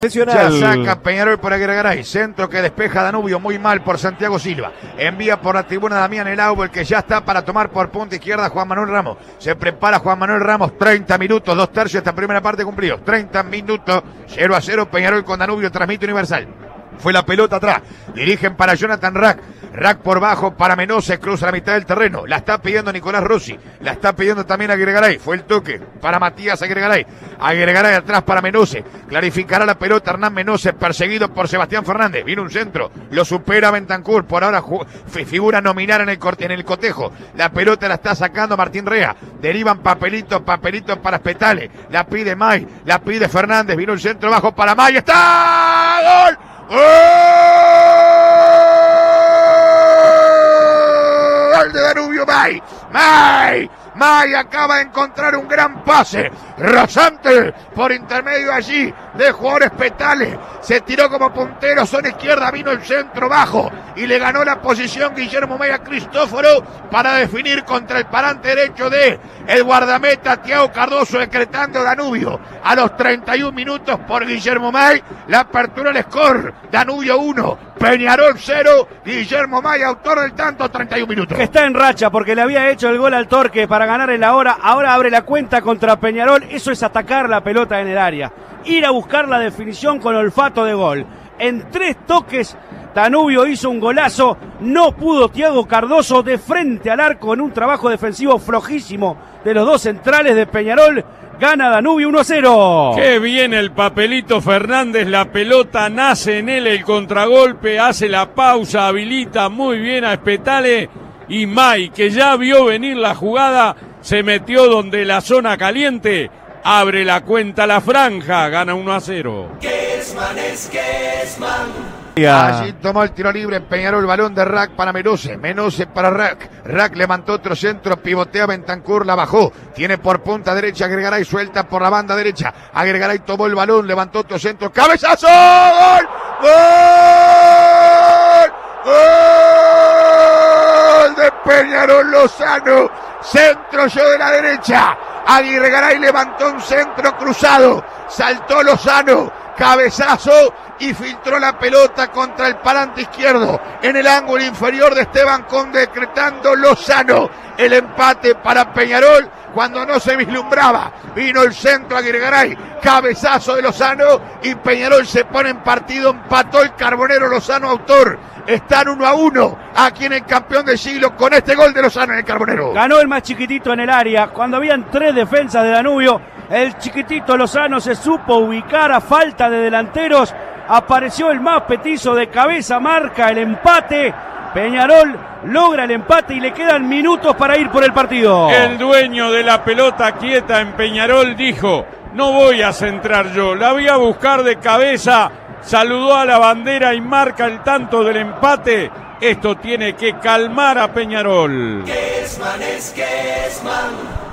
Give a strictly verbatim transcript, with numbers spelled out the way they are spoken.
Ya saca Peñarol por Aguirregaray, centro que despeja Danubio muy mal por Santiago Silva, envía por la tribuna Damián Elaubo, el que ya está para tomar por punta izquierda Juan Manuel Ramos, se prepara Juan Manuel Ramos, treinta minutos, dos tercios esta primera parte cumplidos, treinta minutos, cero a cero Peñarol con Danubio, transmite Universal. Fue la pelota atrás, dirigen para Jonathan Rack, Rack por bajo para Menose, cruza la mitad del terreno, la está pidiendo Nicolás Rossi, la está pidiendo también Aguirregaray, fue el toque para Matías Aguirregaray, Aguirregaray atrás para Menose, clarificará la pelota Hernán Menose, perseguido por Sebastián Fernández, viene un centro, lo supera Bentancur, por ahora figura nominal en el, corte, en el cotejo, la pelota la está sacando Martín Rea, derivan papelitos, papelitos para Spetale, la pide May, la pide Fernández, vino el centro bajo para May, ¡está! ¡Gol! ¡Gol de Danubio! May, May, May acaba de encontrar un gran pase rasante por intermedio allí de jugadores Petales, se tiró como puntero, zona izquierda, vino el centro bajo y le ganó la posición Guillermo May a Cristóforo para definir contra el parante derecho de el guardameta Thiago Cardoso, decretando Danubio a los treinta y un minutos por Guillermo May, la apertura del score, Danubio uno, Peñarol cero, Guillermo May, autor del tanto, treinta y un minutos. Que está en racha porque le había hecho el gol al Torque para ganar en la hora, ahora abre la cuenta contra Peñarol, eso es atacar la pelota en el área, ir a buscar la definición con olfato de gol. En tres toques Danubio hizo un golazo, no pudo Thiago Cardoso de frente al arco en un trabajo defensivo flojísimo de los dos centrales de Peñarol. Gana Danubio uno a cero. Qué bien el papelito Fernández, la pelota nace en él, el contragolpe, hace la pausa, habilita muy bien a Spetale y May, que ya vio venir la jugada, se metió donde la zona caliente, abre la cuenta la franja, gana uno a cero. Kessman es Kessman. Allí tomó el tiro libre, Peñarol, el balón de Rack para Menose, Menose para Rack, Rack levantó otro centro, pivotea Bentancur, la bajó, tiene por punta derecha Aguirregaray, suelta por la banda derecha, Aguirregaray tomó el balón, levantó otro centro, cabezazo, gol, gol, gol de Peñarol Lozano, centro yo de la derecha, Aguirregaray levantó un centro cruzado, saltó Lozano, cabezazo y filtró la pelota contra el parante izquierdo en el ángulo inferior de Esteban Conde, decretando Lozano el empate para Peñarol cuando no se vislumbraba. Vino el centro Aguirregaray, cabezazo de Lozano y Peñarol se pone en partido, empató el Carbonero Lozano, autor. Están uno a uno aquí en el campeón del siglo con este gol de Lozano en el Carbonero. Ganó el más chiquitito en el área cuando habían tres defensas de Danubio. El chiquitito Lozano se supo ubicar a falta de delanteros. Apareció el más petizo de cabeza, marca el empate. Peñarol logra el empate y le quedan minutos para ir por el partido. El dueño de la pelota quieta en Peñarol dijo: no voy a centrar yo, la voy a buscar de cabeza. Saludó a la bandera y marca el tanto del empate. Esto tiene que calmar a Peñarol. Kessman es Kessman.